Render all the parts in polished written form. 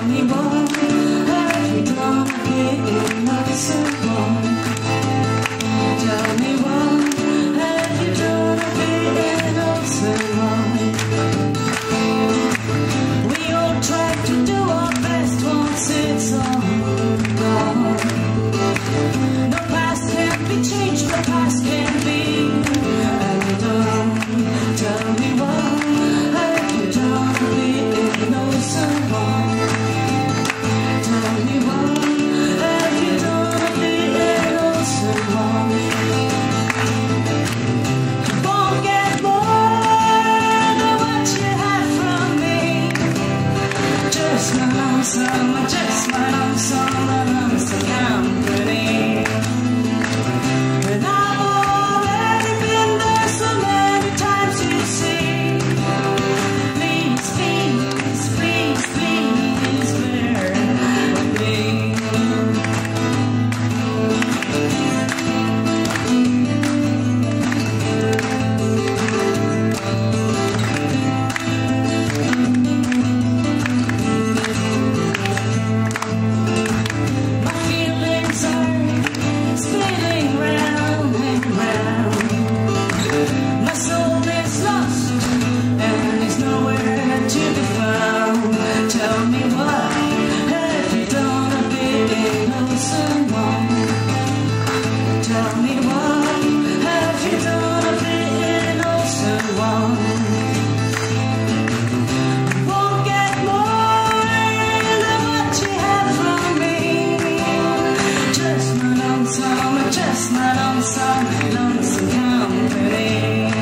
me what have you done again, not so long. Tell me what have you done again, not so long. We all tried to do our best once it's all gone. No past can be changed, the past can be undone. Tell me what have you done again, not so long. Tell me what have you done again, not so long. You won't get more than what you had from me. Just my lonesome, just my lonesome company. And I've already been there so many times, you see. Please, please, please, please bear with me. My feelings are spinning round and round. My soul is lost and is nowhere to be found. Tell me what have you done again, oh so long. Tell me what have you done again, oh so long. You won't get more than what you had from me. Just my lonesome company.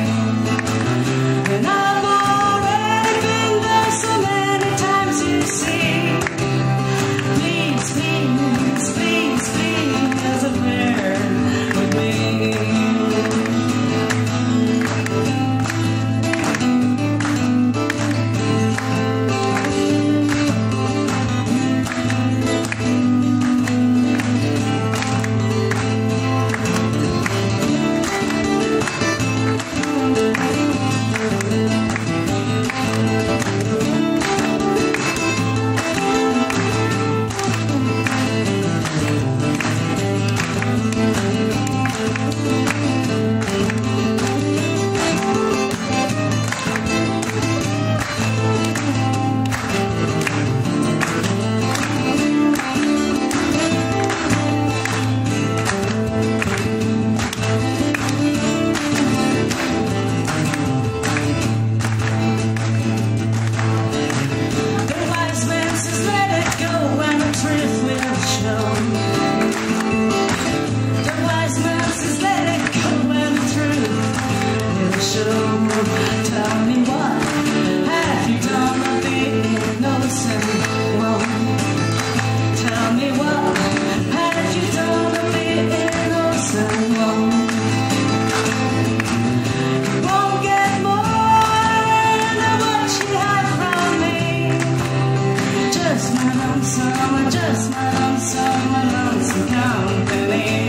And I've already been there so many times, you see. Please, please, please, please, bear with me. Tell me what have you done again, no so long. Tell me what have you done again, no so long. You won't get more than what you had from me. Just my lonesome company.